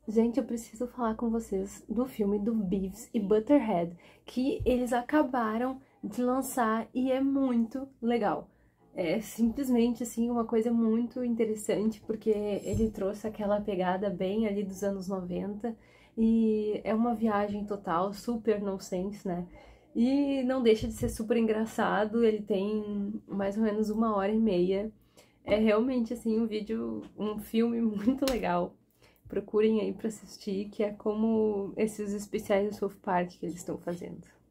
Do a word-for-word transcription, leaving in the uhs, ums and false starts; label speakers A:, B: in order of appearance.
A: Gente, eu preciso falar com vocês do filme do Beavis e Butthead, que eles acabaram de lançar e é muito legal. É simplesmente, assim, uma coisa muito interessante, porque ele trouxe aquela pegada bem ali dos anos noventa e é uma viagem total, super nonsense, né? E não deixa de ser super engraçado, ele tem mais ou menos uma hora e meia. É realmente, assim, um vídeo, um filme muito legal. Procurem aí pra assistir, que é como esses especiais do South Park que eles estão fazendo.